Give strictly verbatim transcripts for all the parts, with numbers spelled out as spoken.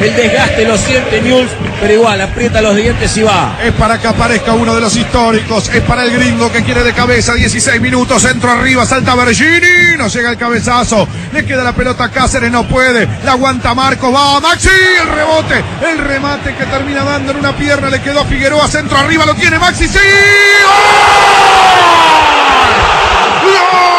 El desgaste lo siente Newell's, pero igual aprieta los dientes y va. Es para que aparezca uno de los históricos. Es para el gringo que quiere de cabeza. dieciséis minutos, centro arriba, salta Bergini. No llega el cabezazo. Le queda la pelota a Cáceres, no puede. La aguanta Marcos, va Maxi. El rebote, el remate que termina dando en una pierna. Le quedó a Figueroa, centro arriba, lo tiene Maxi. ¡Sí! ¡Gol! ¡Gol!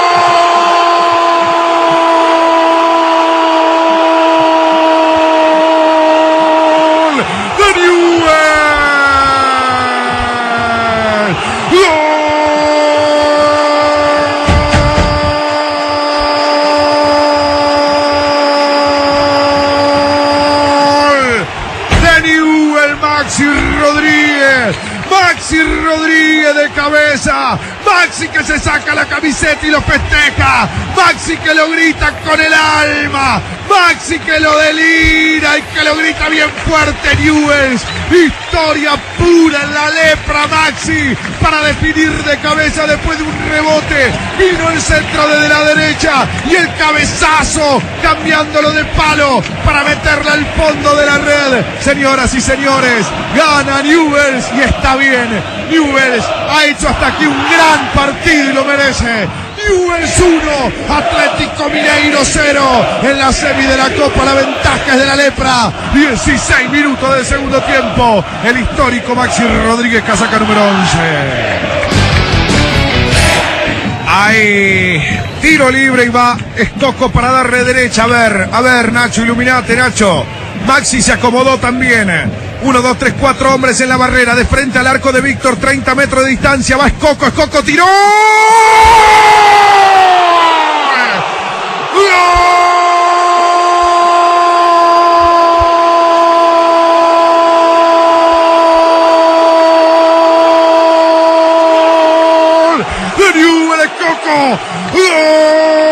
Maxi Rodríguez, Maxi Rodríguez de cabeza, Maxi que se saca la camiseta y lo festeja, Maxi que lo grita con el alma, Maxi que lo delira y que lo grita bien fuerte Newell's. Historia pura en la lepra Maxi para definir de cabeza después de un rebote. Vino el centro desde la derecha y el cabezazo cambiándolo de palo para meterla al fondo de la red. Señoras y señores, gana Newell's y está bien. Newell's ha hecho hasta aquí un gran partido y lo merece. Newell's uno, Atlético Mineiro cero. En la semi de la Copa la ventaja es de la lepra. dieciséis minutos del segundo tiempo. El histórico Maxi Rodríguez, casaca número once. Ahí, tiro libre y va Escoco para darle derecha. A ver, a ver, Nacho, iluminate, Nacho. Maxi se acomodó también. Uno, dos, tres, cuatro hombres en la barrera. De frente al arco de Víctor, treinta metros de distancia. Va Escoco, Escoco tiró. De Newell's, Escoco. ¡Gol!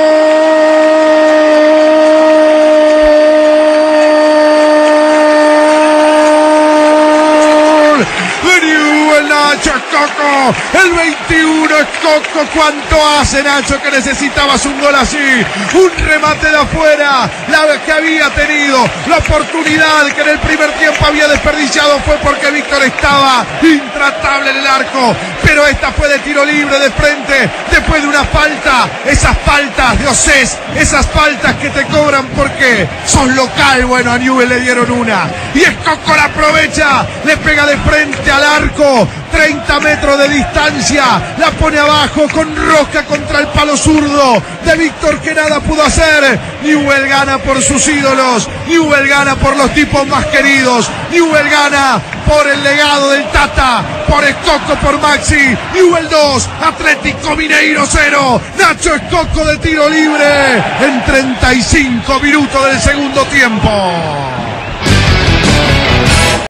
Nacho Escoco, el veintiuno Escoco, ¿cuánto hace Nacho que necesitabas un gol así? Un remate de afuera, la que había tenido, la oportunidad que en el primer tiempo había desperdiciado fue porque Víctor estaba intratable en el arco, pero esta fue de tiro libre de frente, después de una falta, esas faltas de Océs, esas faltas que te cobran porque sos local. Bueno, a Newell's le dieron una, y Escoco la aprovecha, le pega de frente al arco, treinta metros de distancia, la pone abajo con rosca contra el palo zurdo de Víctor que nada pudo hacer. Newell's gana por sus ídolos, Newell's gana por los tipos más queridos, Newell's gana por el legado del Tata, por Escoco, por Maxi. Newell's dos, Atlético Mineiro cero. Nacho Escoco de tiro libre en treinta y cinco minutos del segundo tiempo.